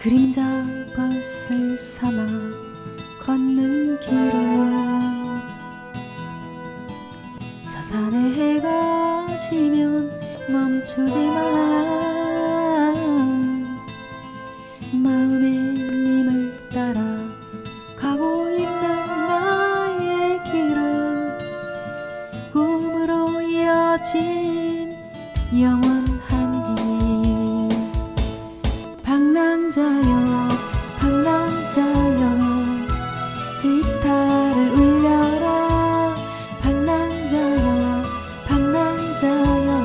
그림자 벗을 삼아 걷는 길은 서산의 해가 지면 멈추지만 마음의 님을 따라 가고 있는 나의 길은 꿈으로 이어진 영원한 길. 방랑자여 방랑자여 기타를 울려라. 방랑자여 방랑자여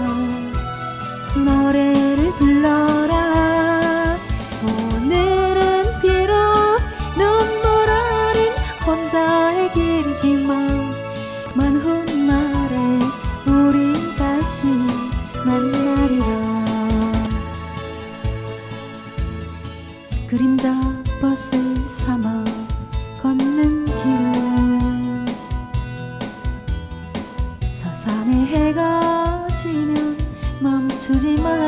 노래를 불러라. 오늘은 비록 눈물 어린 혼자의 길이지만 먼 훗날에 우린 다시 만나리라. 그림자 벗을 삼아 걷는 길은 서산의 해가 지면 멈추지만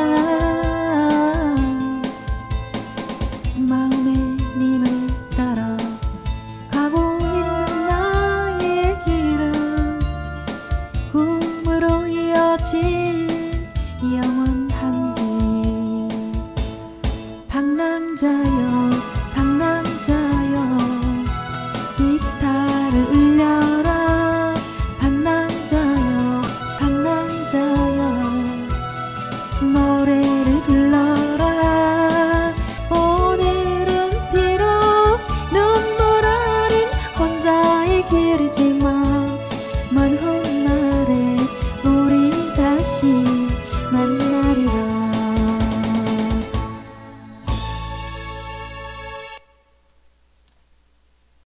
마음의 님을 따라 가고 있는 나의 길은 꿈으로 이어진